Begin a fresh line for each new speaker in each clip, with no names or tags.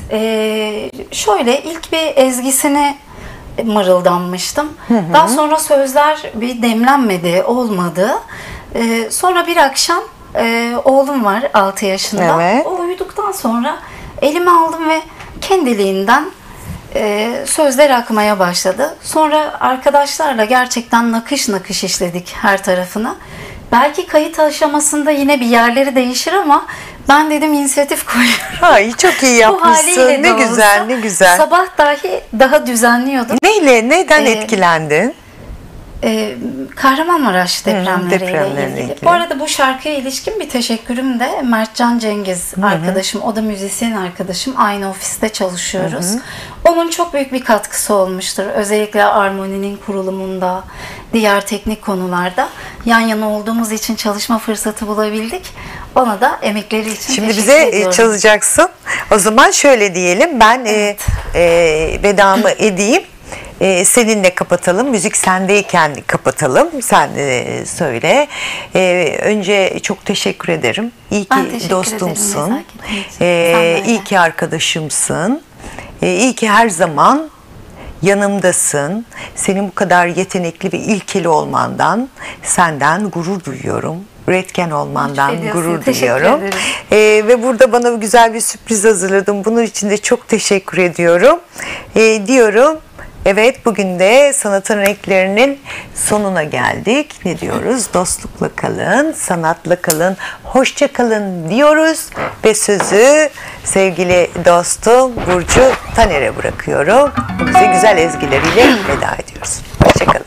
Şöyle ilk bir ezgisini mırıldanmıştım. Daha sonra sözler bir demlenmedi, olmadı. Sonra bir akşam oğlum var 6 yaşında.
Evet.
O uyuduktan sonra elime aldım ve kendiliğinden sözler akmaya başladı. Sonra arkadaşlarla gerçekten nakış nakış işledik her tarafını. Belki kayıt aşamasında yine bir yerleri değişir ama ben dedim inisiyatif koyuyorum.
Ay, çok iyi
Bu haliyle
yapmışsın.
de
Ne güzel,
olsa
ne güzel.
Sabah dahi daha düzenliyordum.
Neden etkilendin?
Kahramanmaraş depremleriyle
depremlerle
ilgili.
ilgili.
Bu arada bu şarkıya ilişkin bir teşekkürüm de Mertcan Cengiz arkadaşım. O da müzisyen arkadaşım. Aynı ofiste çalışıyoruz. Onun çok büyük bir katkısı olmuştur. Özellikle armoninin kurulumunda, diğer teknik konularda yan yana olduğumuz için çalışma fırsatı bulabildik. Ona da emekleri için
Şimdi
teşekkür
bize
ediyorum.
çalacaksın. O zaman şöyle diyelim. Ben vedamı edeyim. Seninle kapatalım. Müzik sendeyken kapatalım. Sen söyle. Önce çok teşekkür ederim. İyi
Ben
ki
teşekkür
dostumsun.
ederim, nezaketin için.
İyi ki arkadaşımsın. İyi ki her zaman yanımdasın. Senin bu kadar yetenekli ve ilkeli olmandan, senden gurur duyuyorum. Üretken olmandan gurur duyuyorum. Ve burada bana güzel bir sürpriz hazırladın. Bunun için de çok teşekkür ediyorum. Diyorum. Evet, bugün de Sanatın Renklerinin sonuna geldik. Ne diyoruz? Dostlukla kalın, sanatla kalın, hoşça kalın diyoruz. Ve sözü sevgili dostum Burcu Taner'e bırakıyorum. Bu bize güzel ezgileriyle veda ediyoruz. Hoşça kalın.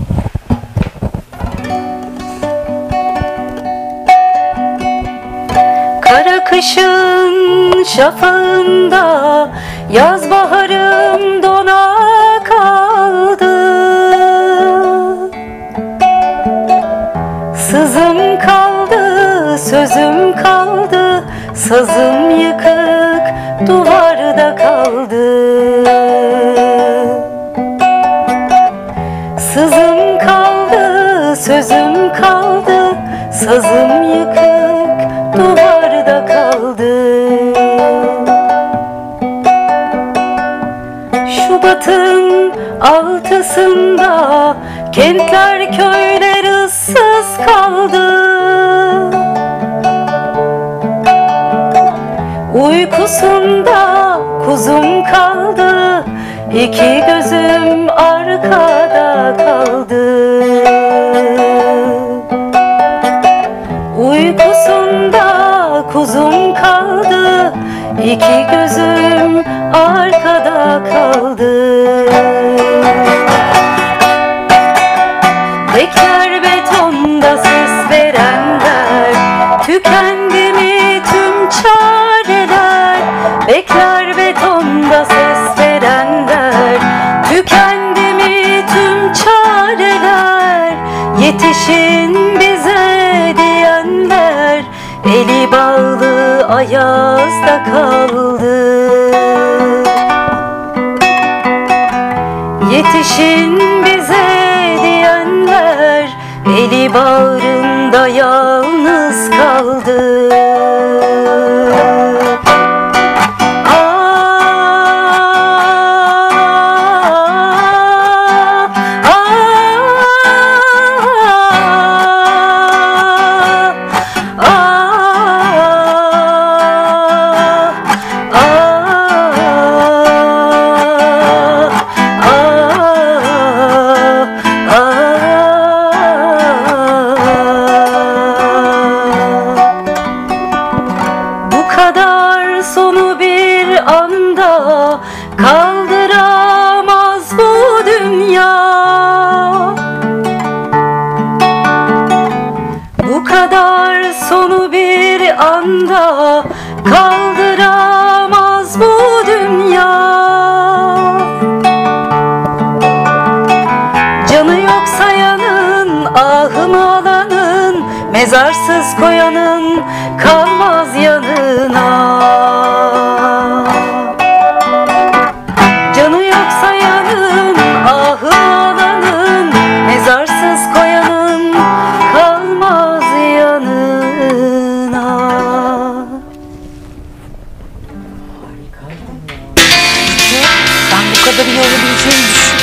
Kara kışın şafağında yaz baharım dona kaldı. Sızım kaldı, sözüm kaldı, sazım yıkık duvarda kaldı. Sızım kaldı, sözüm kaldı, sazım yıkık duvarda kaldı. Şubat'ın 6'sında kentler köyler ıssız kaldı. Uykusunda kuzum kaldı, iki gözüm arkada kaldı. Uykusunda kuzum kaldı, iki gözüm arkada kaldı. Bekler betonda ses verenler, tükendi mi tüm çareler? Bekler betonda ses verenler, tükendi mi tüm çareler? Yetişin bize diyenler, eli bağlı ayazda kaldı. Yetişin bize diyenler, eli bağrında yalnız kaldı. Kaldıramaz bu dünya, bu kadar sonu bir anda kaldıramaz bu dünya. Canı yok sayanın, ahını alanın, mezarsız koyanın kalmaz yanına.
kadar iyi olabileceğini düşünmüyorum.